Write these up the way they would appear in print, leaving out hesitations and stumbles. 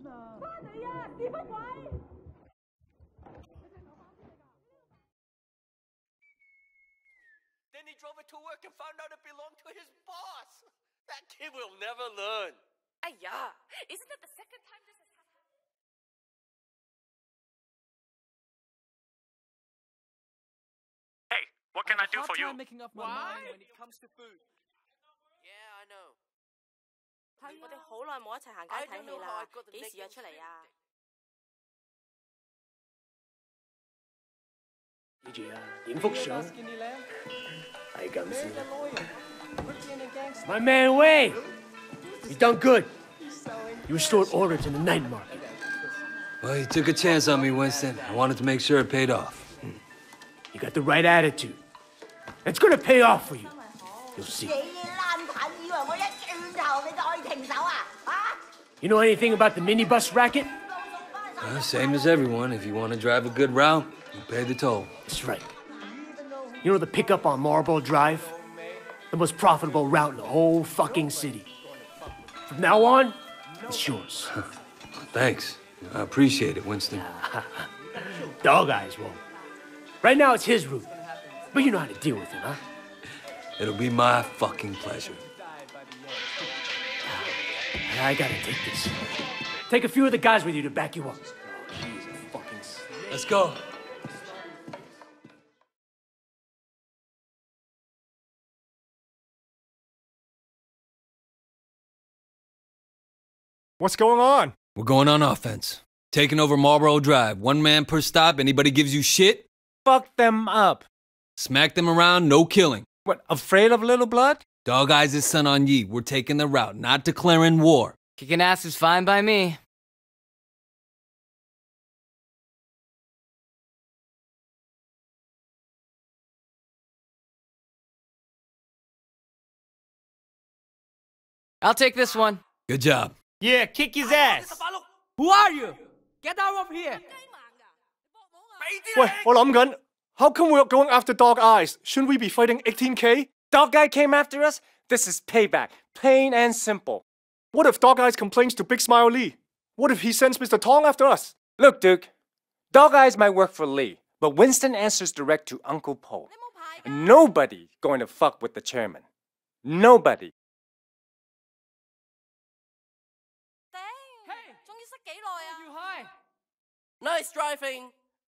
Then he drove it to work and found out it belonged to his boss. That kid will never learn. Isn't it the second time this has happened? Hey, what can I do for you? Making up my mind when it comes to food. Yeah, I know. 我哋好耐冇一齊行街睇戲啦，幾時約出嚟啊？ 記住啊，影幅相，係咁先。My man Wei, you done good. You restored order to the night market. Well, you took a chance on me, Winston. I wanted to make sure it paid off. You got the right attitude. It's gonna pay off for you. You'll see. You know anything about the minibus racket? Well, same as everyone. If you want to drive a good route, you pay the toll. That's right. You know the pickup on Marlboro Drive? The most profitable route in the whole fucking city. From now on, it's yours. Thanks. I appreciate it, Winston. Dog Eyes won't. Right now, it's his route. But you know how to deal with it, huh? It'll be my fucking pleasure. I gotta take this. Take a few of the guys with you to back you up. Let's go. What's going on? We're going on offense. Taking over Marlboro Drive. One man per stop. Anybody gives you shit, Fuck them up. smack them around, no killing. What, afraid of Little Blood? Dog Eyes is Sun On Yi. We're taking the route, not declaring war. Kicking ass is fine by me. I'll take this one. Good job. Yeah, kick his ass. Who are you? Get out of here! Wait, 我諗緊, how come we're going after Dog Eyes? Shouldn't we be fighting 18K? Dog Guy came after us? This is payback. Plain and simple. What if Dog Eyes complains to Big Smile Lee? What if he sends Mr. Tong after us? Look, Duke. Dog Eyes might work for Lee, but Winston answers direct to Uncle Po. Nobody going to fuck with the chairman. Nobody. Nice driving.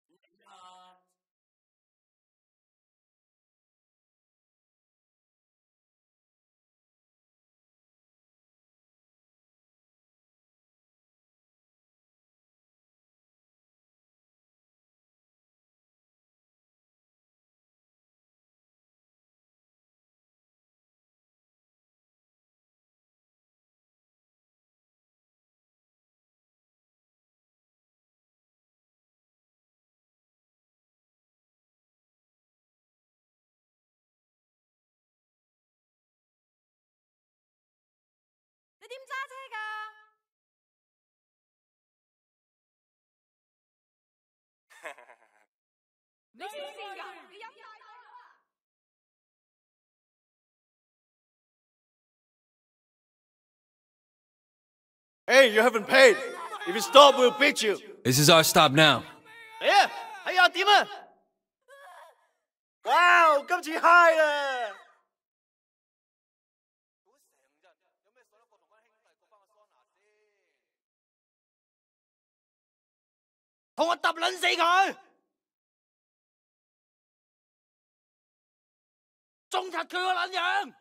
Hey, you haven't paid. If you stop, we'll beat you. This is our stop now. 係啊，點啊？哇，今次 high 啦！同我揼撚死佢！中柒佢個撚樣！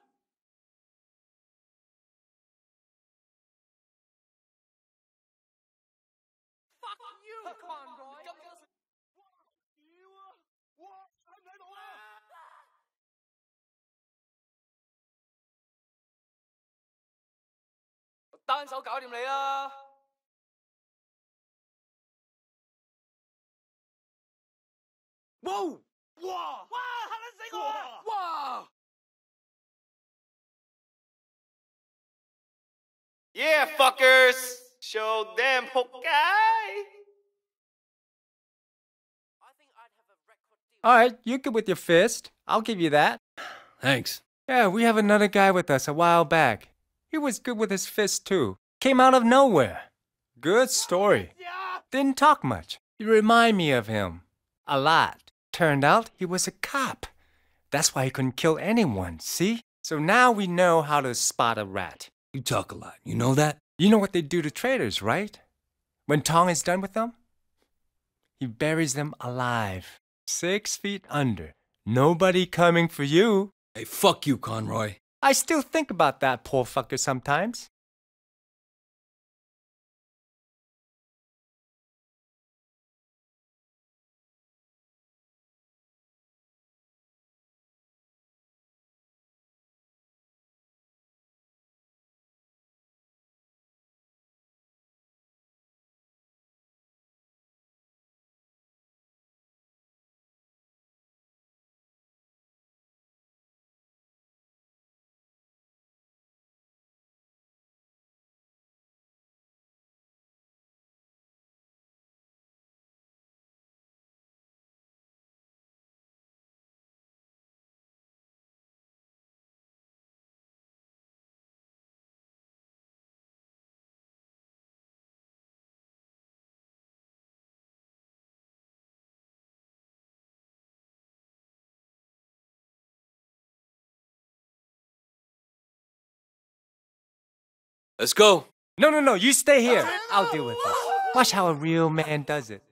單手搞掂你啦！ 哇！哇！哇！嚇撚死我啊！ 哇！ Yeah, fuckers. Show them, okay? Alright, you're good with your fist. I'll give you that. Thanks. Yeah, we have another guy with us a while back. He was good with his fist too. Came out of nowhere. Good story. Didn't talk much. You remind me of him. A lot. Turned out he was a cop. That's why he couldn't kill anyone, see? So now we know how to spot a rat. You talk a lot, you know that? You know what they do to traitors, right? When Tong is done with them, he buries them alive, 6 feet under. Nobody coming for you. Hey, fuck you, Conroy. I still think about that poor fucker sometimes. Let's go. No, you stay here. I'll deal with this. Watch how a real man does it.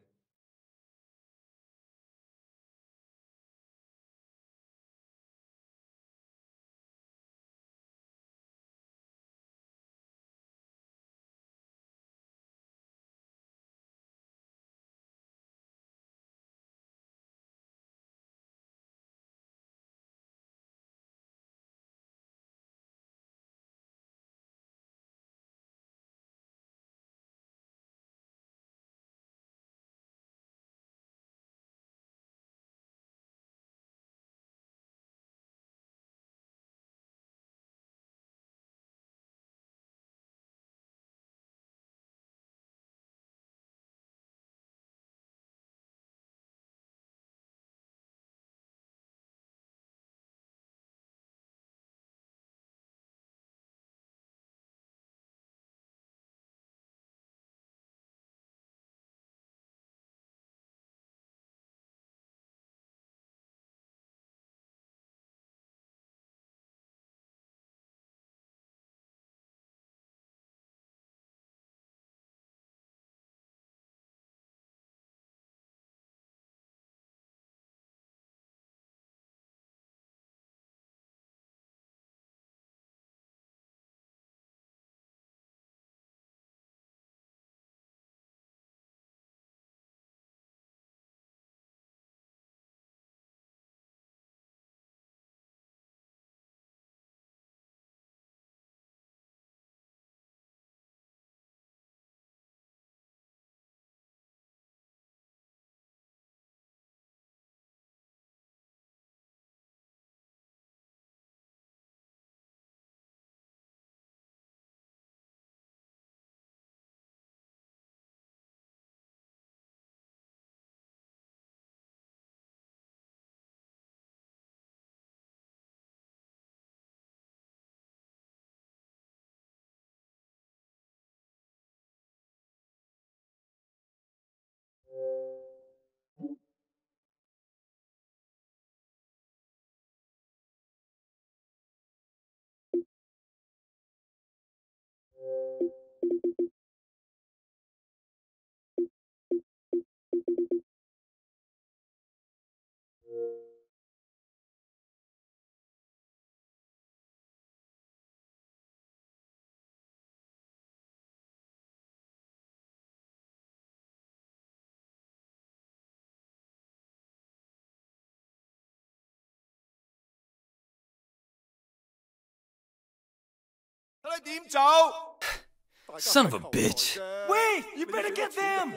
Son of a bitch. Wait, you better get them.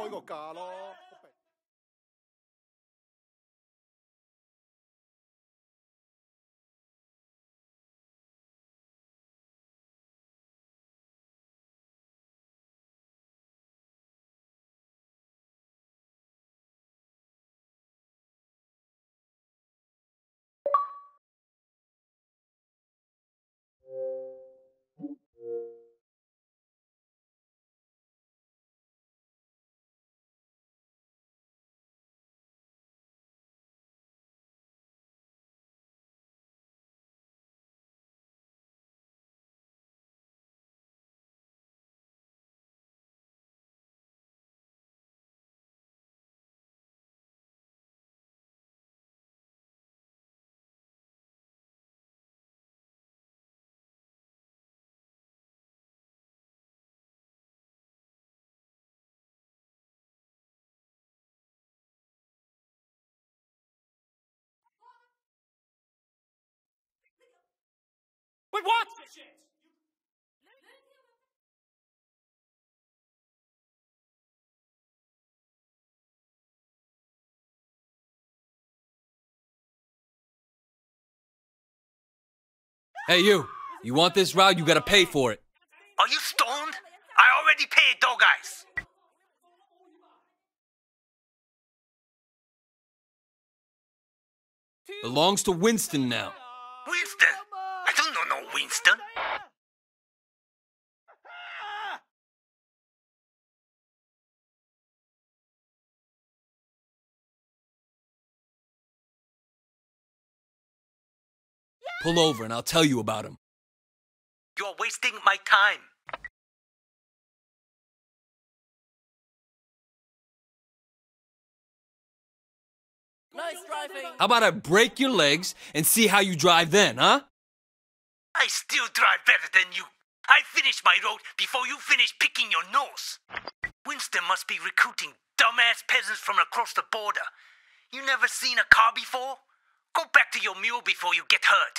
Wait, what? Hey, you. You want this route, you gotta pay for it. Are you stoned? I already paid, dog eyes. Belongs to Winston now. Winston? I don't know no Winston. Pull over and I'll tell you about him. You're wasting my time. Nice driving. How about I break your legs and see how you drive then, huh? I still drive better than you. I finished my road before you finished picking your nose. Winston must be recruiting dumbass peasants from across the border. You never seen a car before? Go back to your mule before you get hurt.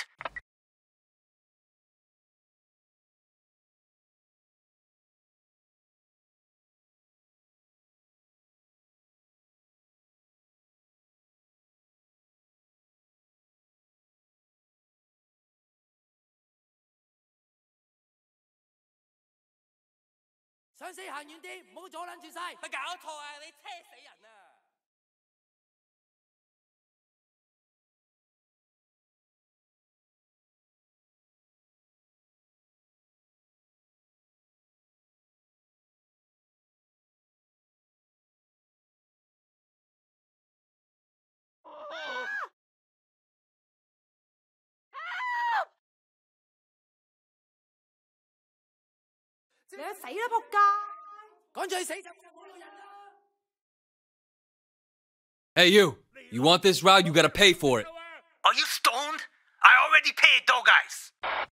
Hey, you. You want this route, you gotta pay for it. Are you stoned? I already paid, dog eyes.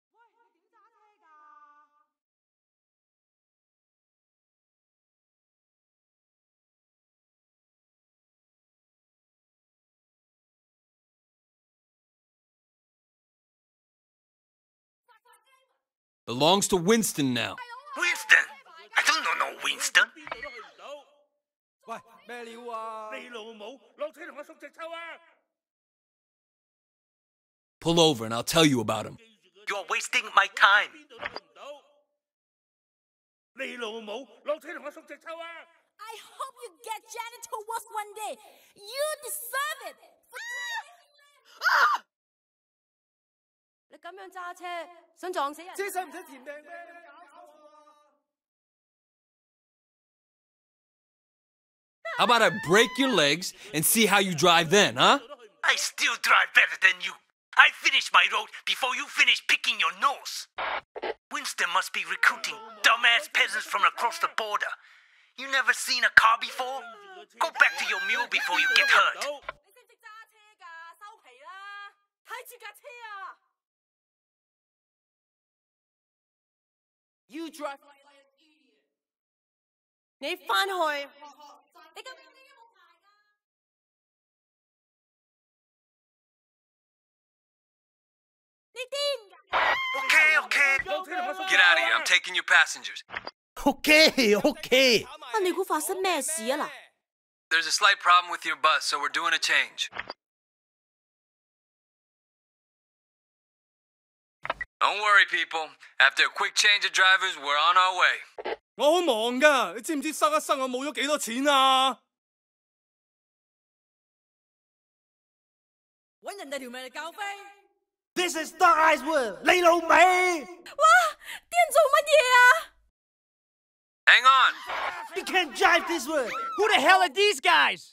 Belongs to Winston now. Winston? I don't know no Winston. Pull over and I'll tell you about him. You're wasting my time. I hope you get janitor work one day. You deserve it. 你咁樣揸車，想撞死人？ 車使唔使填命咩？ How about I break your legs and see how you drive then, huh? I still drive better than you. I finished my road before you finished picking your nose. Winston must be recruiting dumbass peasants from across the border. You never seen a car before? Go back to your mule before you get hurt. 你識唔識揸車㗎？收皮啦！睇住架車啊！ You drive like an idiot. 你翻去。你咁樣你有冇牌㗎？你癲㗎？ Okay, okay. Get out of here. I'm taking your passengers. Okay, okay. 啊！你估發生咩事啊嗱？ There's a slight problem with your bus, so we're doing a change. Don't worry, people. After a quick change of drivers, we're on our way. 我好忙㗎，你知唔知塞一塞我冇咗幾多錢啊？ 揾人哋條命嚟教飛。 This is Dog Eyes World. 你老味。 哇！啲人做乜嘢啊？ Hang on. You can't drive this way. Who the hell are these guys?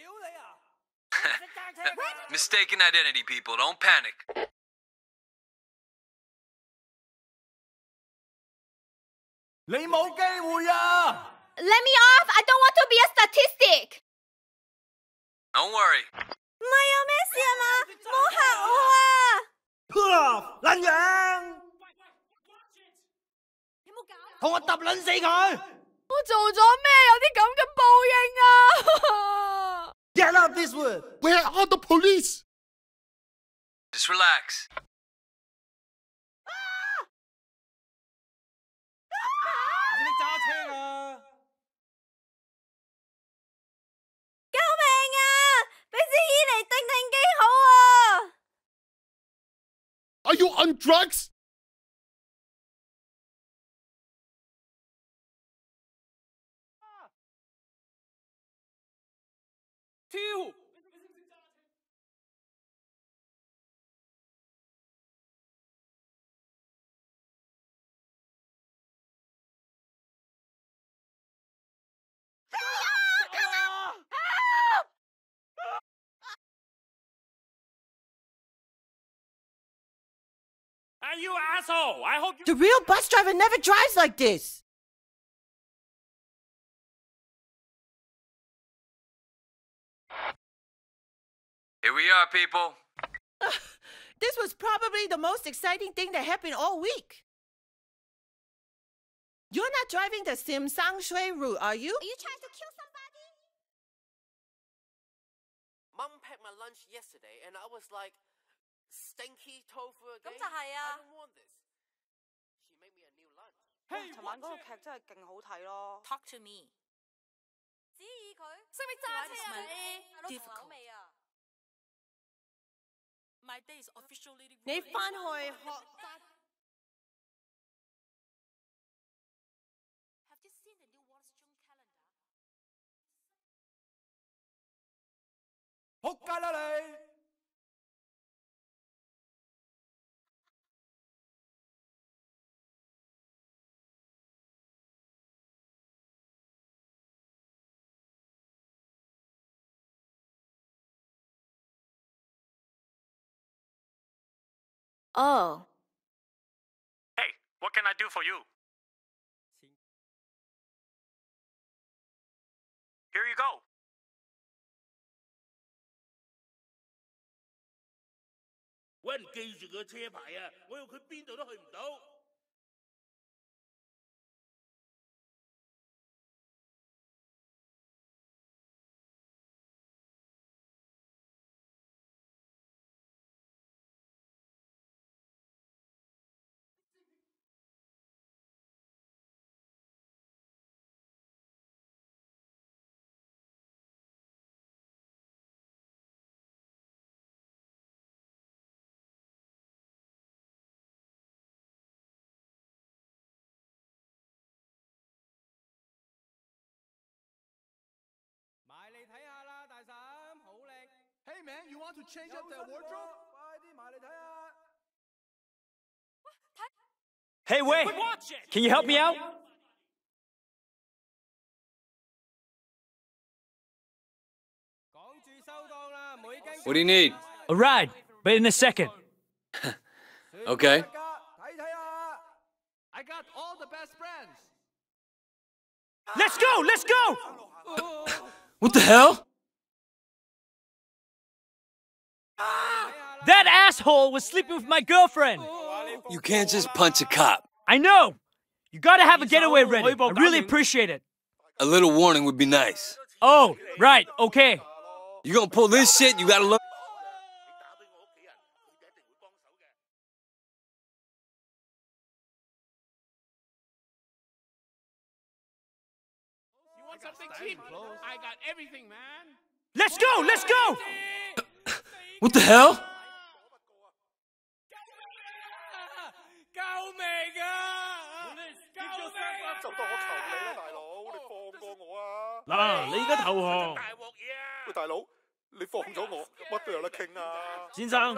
Mistaken identity, people. Don't panic. Let me off! I don't want to be a statistic. Don't worry. 唔係有咩事啊嘛？唔好嚇我啊！ Pull off，撚樣！ 有冇搞？ 同我揼撚死佢！ 我做咗咩？有啲咁嘅報應啊！ Get out this way! Where are the police? Just relax. Are you on drugs? And you asshole! I hope you... The real bus driver never drives like this. Here we are, people. This was probably the most exciting thing that happened all week. You're not driving the Sim Sang Shui route, are you? Are you trying to kill somebody? Mum packed my lunch yesterday, and I was like, stinky tofu again? 咁就係啊。 I don't want this. She made me a new lunch. 尋晚嗰個劇真係勁好睇咯。 Talk to me. 指意佢識唔識揸車啊你？ Difficult. 味啊！ My day is officially 你返去學揸。 Have you seen the new Wallace June calendar? 仆街啦你！ 哦， Hey, what can I do for you? Here you go. 喂，人記住個車牌啊！我要佢邊度都去唔到。 埋嚟睇下啦，大嬸，好靚。Hey man, you want to change up the wardrobe？ 快啲埋嚟睇下。 Hey, wait! Can you help me out? What do you need? A ride, but in a second. Okay. I got all the best friends. Let's go! Let's go! What the hell? That asshole was sleeping with my girlfriend. You can't just punch a cop. I know. You gotta have a getaway ready. I really appreciate it. A little warning would be nice. Oh, right. Okay. You gonna pull this shit, you gotta learn. You want something cheap? I got everything, man. Let's go! Let's go! What the hell? 救命啊！救命啊！ 就當我求你啦，大佬，你放過我啊！ 嗱，你而家投降。 大鑊嘢啊！喂，大佬，你放咗我，乜都有得傾啊！ 先生。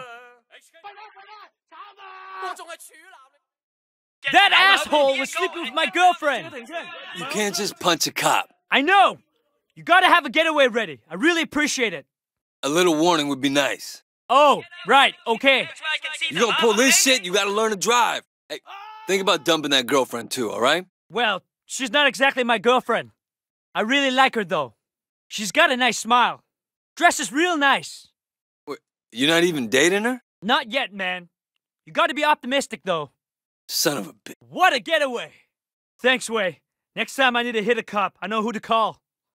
我仲係處男。 That asshole was sleeping with my girlfriend. You can't just punch a cop. I know. You gotta have a getaway ready. I really appreciate it. A little warning would be nice. Oh, right. Okay. You gonna pull this shit, you gotta learn to drive. Hey, think about dumping that girlfriend too, all right? Well, she's not exactly my girlfriend. I really like her though. She's got a nice smile. Dresses real nice. Wait, you're not even dating her? Not yet, man. You gotta be optimistic though. Son of a bitch. What a getaway! Thanks, Wei. Next time I need to hit a cop, I know who to call.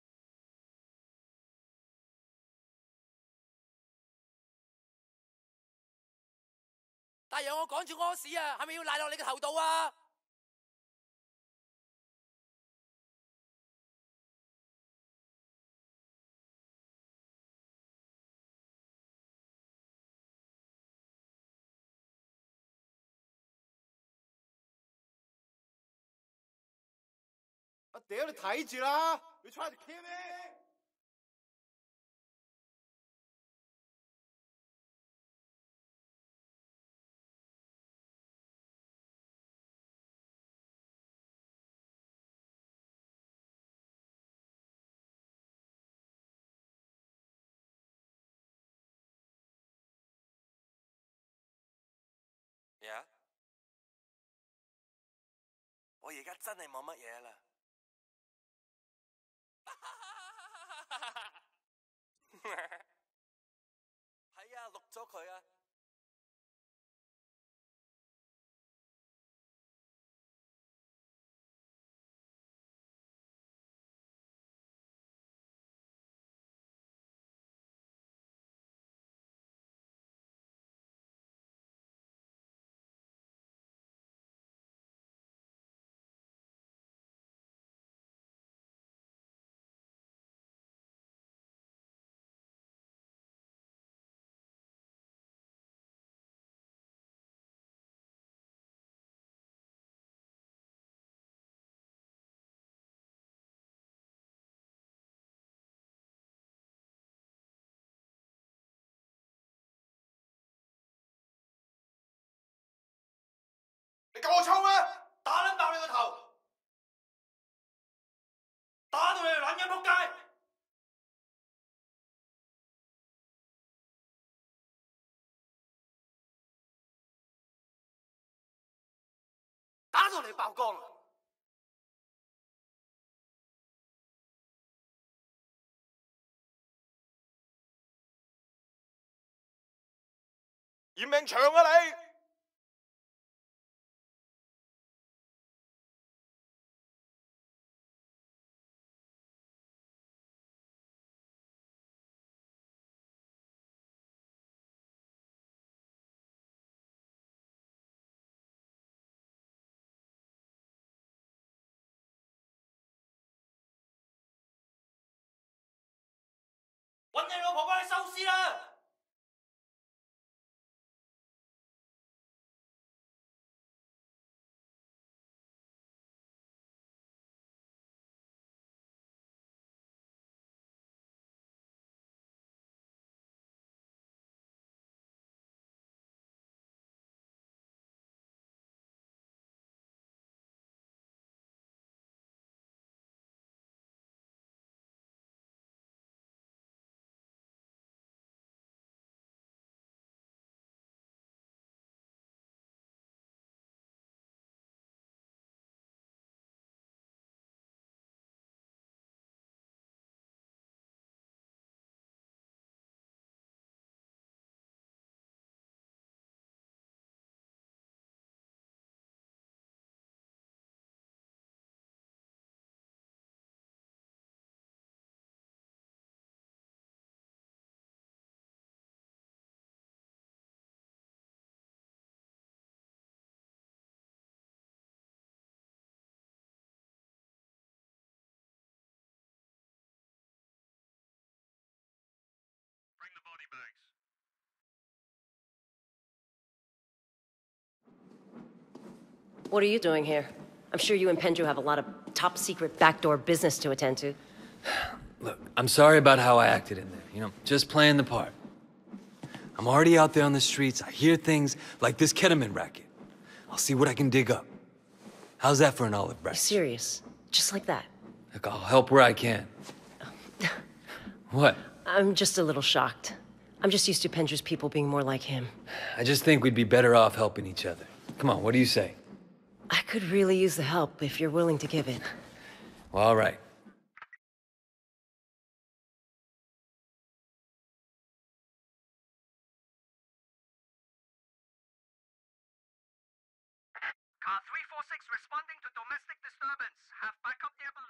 大爺，我趕住屙屎啊，係咪要賴落你個頭度啊？ 啊屌你睇住啦！你 try to kill me？ 呀！我而家真係冇乜嘢啦。係啊，錄咗佢啊。 你夠我抽咩？打撚爆你個頭！打到你條撚樣仆街！ 打到你爆光啦！ 嫌命長啊你！ 揾你老婆幫你收屍啦！ What are you doing here? I'm sure you and Pendrew have a lot of top-secret backdoor business to attend to. Look, I'm sorry about how I acted in there. You know, just playing the part. I'm already out there on the streets. I hear things like this ketamine racket. I'll see what I can dig up. How's that for an olive branch? Serious? Just like that? Look, I'll help where I can. What? I'm just a little shocked. I'm just used to Pendrew's people being more like him. I just think we'd be better off helping each other. Come on, what do you say? I could really use the help if you're willing to give it. Well, all right. Car 346 responding to domestic disturbance. Have backup nearby.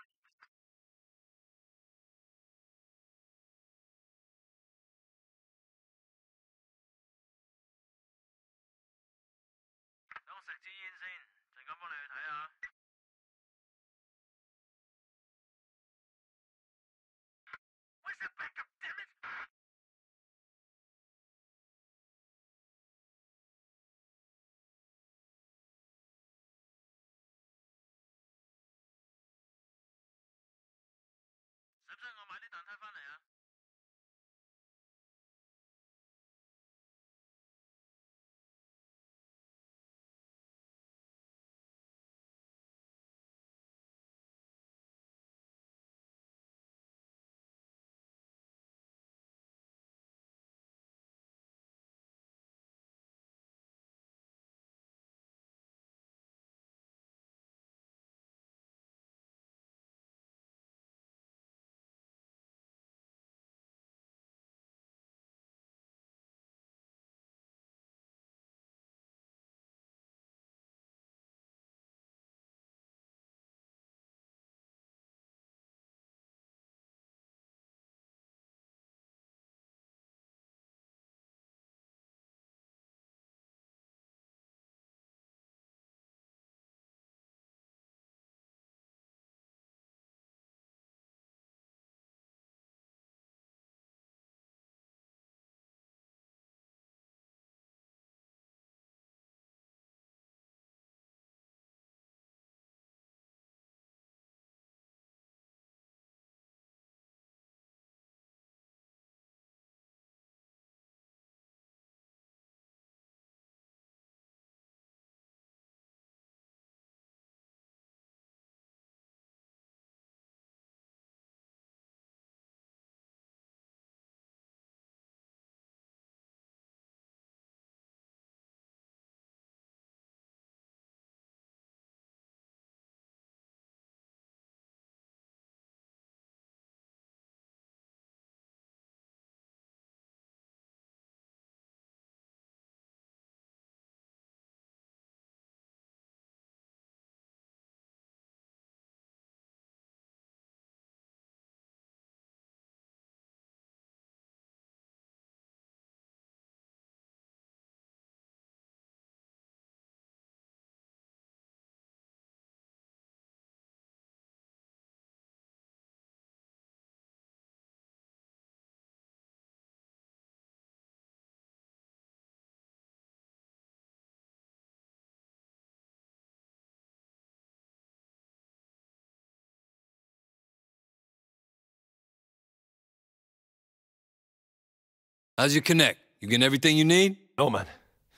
How's your connect? You getting everything you need? No, man.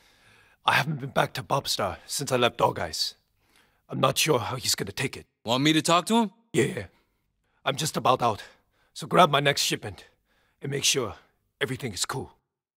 I haven't been back to Bobstar since I left Dog Eyes. I'm not sure how he's gonna take it. Want me to talk to him? Yeah. I'm just about out. So grab my next shipment and make sure everything is cool.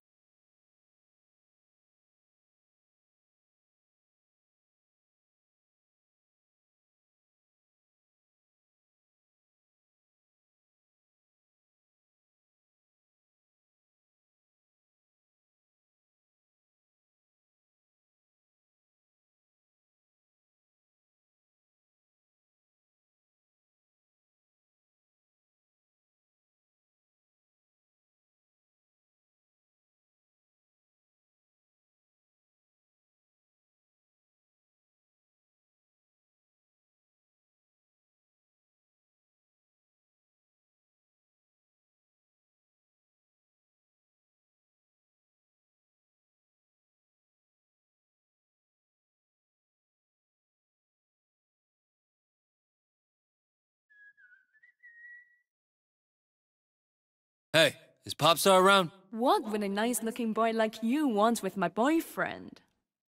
Hey, is Popstar around? What would a nice-looking boy like you want with my boyfriend?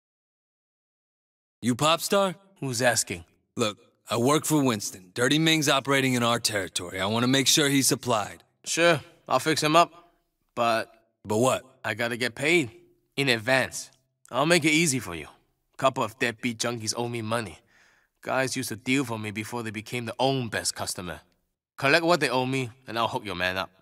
You Popstar? Who's asking? Look, I work for Winston. Dirty Ming's operating in our territory. I want to make sure he's supplied. Sure, I'll fix him up. But what? I gotta get paid. In advance. I'll make it easy for you. Couple of deadbeat junkies owe me money. Guys used to deal for me before they became their own best customer. Collect what they owe me, and I'll hook your man up.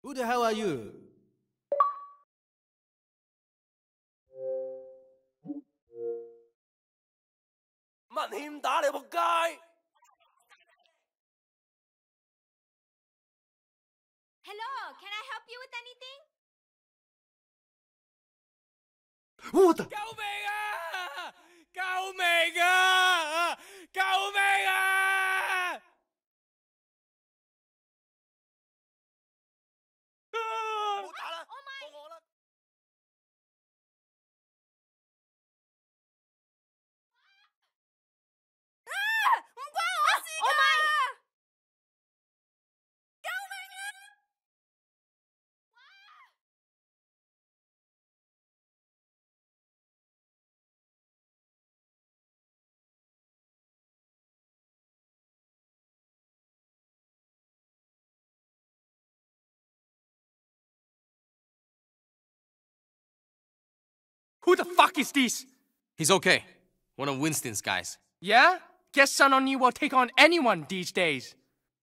Who the hell are you? Hello, can I help you with anything? What the? 救命啊！救命啊！救命啊！ 唔好打啦，放我啦！ 唔關我事㗎！救命啊 ！Who the fuck is this? He's okay. One of Winston's guys. Yeah? Guess Sun On Yee will take on anyone these days.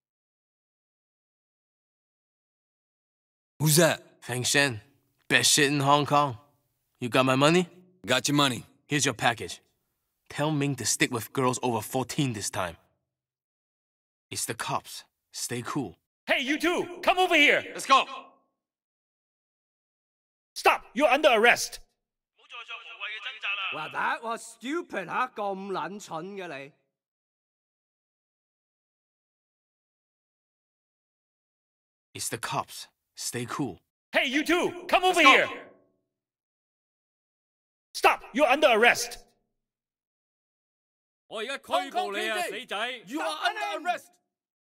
Who's that? Feng Shen. Best shit in Hong Kong. You got my money? Got your money. Here's your package. Tell Ming to stick with girls over 14 this time. It's the cops. Stay cool. Hey, you two! Come over here! Let's go! Stop! You're under arrest! Well, that was stupid 吓，咁撚蠢嘅你。 It's the cops. Stay cool. Hey, you two! Come over here! Stop! You're under arrest! 我而家拘捕你啊，死仔 You are under arrest!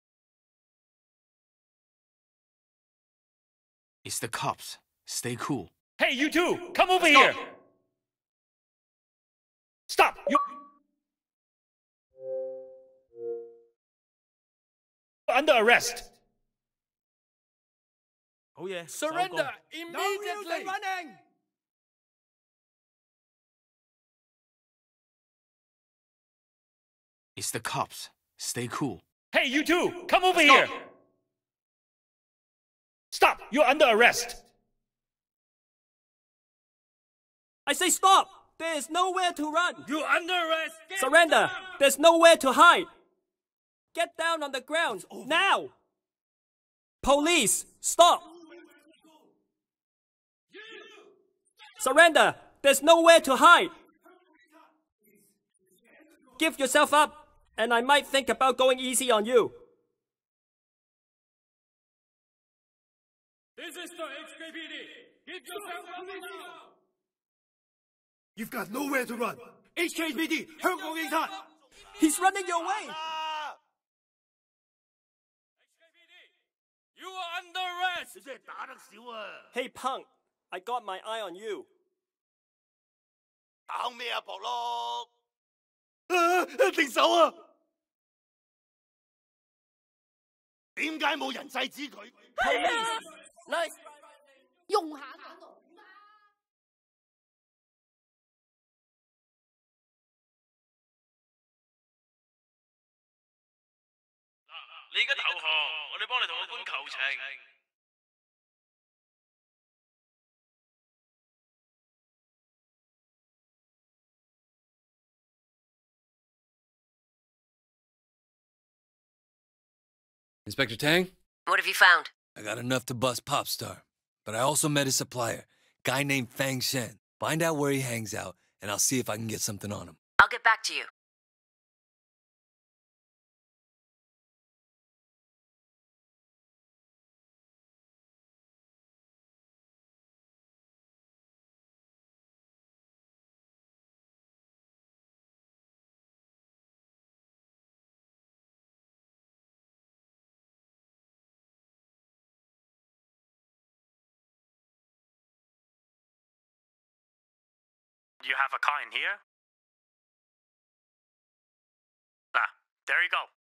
It's the cops. Stay cool. Hey, you two! Come over here! Stop! You're under arrest! Oh yeah. Surrender immediately! No running! It's the cops. Stay cool. Hey, you two! Come over here! Stop! You're under arrest! I say stop! There is nowhere to run! You under arrest! Surrender! There's nowhere to hide! Get down on the ground, now! Police, stop! Surrender! There's nowhere to hide! Give yourself up, and I might think about going easy on you. This is the HKPD. Give yourself up now. You've got nowhere to run. HKPD, 香港警察! He's running your way! You are under arrest. 你真係打得少啊 Hey punk, I got my eye on you. 搞咩啊，博碌？ 停手啊！ 點解冇人制止佢？ 用下講到。 你而家投降，我哋幫你同個官求情。 Inspector Tang? What have you found? I got enough to bust Popstar, but I also met his supplier, guy named Feng Shen. Find out where he hangs out, and I'll see if I can get something on him. I'll get back to you. You have a car in here? Ah, there you go.